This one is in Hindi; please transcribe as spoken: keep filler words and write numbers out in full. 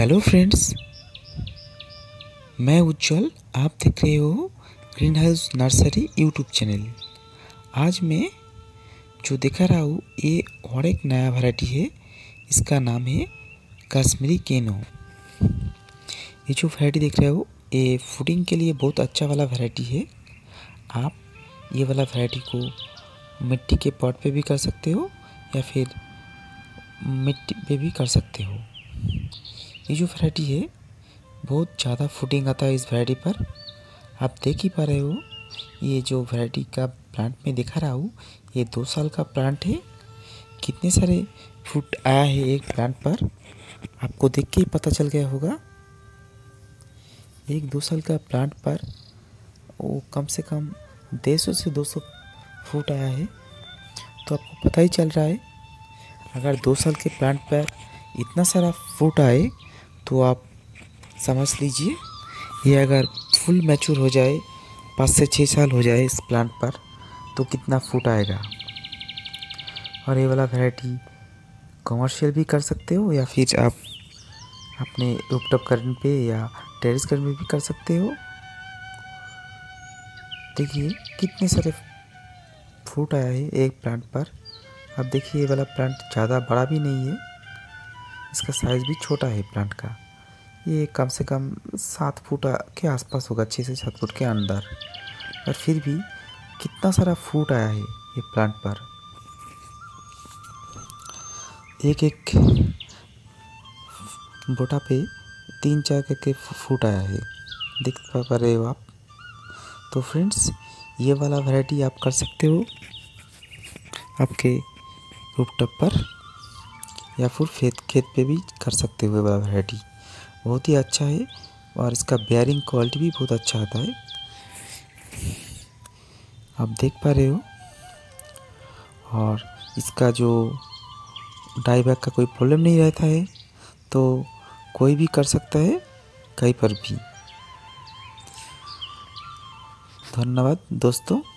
हेलो फ्रेंड्स, मैं उज्जवल। आप देख रहे हो green house nursery YouTube channel. आज मैं जो दिखा रहा हूँ ये और एक नया वैरायटी है। इसका नाम है कश्मीरी केनो। ये जो वैरायटी देख रहे हो ये फूडिंग के लिए बहुत अच्छा वाला वैरायटी है। आप ये वाला वैरायटी को मिट्टी के पॉट पे भी कर सकते हो या फिर मिट्टी पे भी कर सकते हो। ये जो वैरायटी है बहुत ज़्यादा फूटिंग आता है इस वैरायटी पर। आप देख ही पा रहे हो ये जो वैरायटी का प्लांट में दिखा रहा हूँ ये दो साल का प्लांट है। कितने सारे फ्रूट आया है एक प्लांट पर, आपको देख के ही पता चल गया होगा। एक दो साल का प्लांट पर वो कम से कम डेढ़ सौ से दो सौ फ्रूट आया है। तो आपको पता ही चल रहा है अगर दो साल के प्लांट पर इतना सारा फ्रूट आए तो आप समझ लीजिए ये अगर फुल मैच्योर हो जाए, पाँच से छः साल हो जाए इस प्लांट पर, तो कितना फ्रूट आएगा। और ये वाला वैरायटी कमर्शियल भी कर सकते हो या फिर आप अपने रूफटॉप गार्डन पे या टेरेस गार्डन में भी कर सकते हो। देखिए कितने सारे फ्रूट आया है एक प्लांट पर। अब देखिए ये वाला प्लांट ज़्यादा बड़ा भी नहीं है, इसका साइज़ भी छोटा है प्लांट का। ये कम से कम सात फुट के आसपास होगा, छः से सात फुट के अंदर। और फिर भी कितना सारा फ्रूट आया है ये प्लांट पर। एक एक बोटा पे तीन चार करके फ्रूट आया है, देख पा रहे हो आप। तो फ्रेंड्स ये वाला वैरायटी आप कर सकते हो आपके रूफटॉप पर या फिर खेत खेत पे भी कर सकते हो। ये वाला वैरायटी बहुत ही अच्छा है और इसका बेयरिंग क्वालिटी भी बहुत अच्छा आता है, आप देख पा रहे हो। और इसका जो डाई बैग का कोई प्रॉब्लम नहीं रहता है, तो कोई भी कर सकता है कहीं पर भी। धन्यवाद दोस्तों।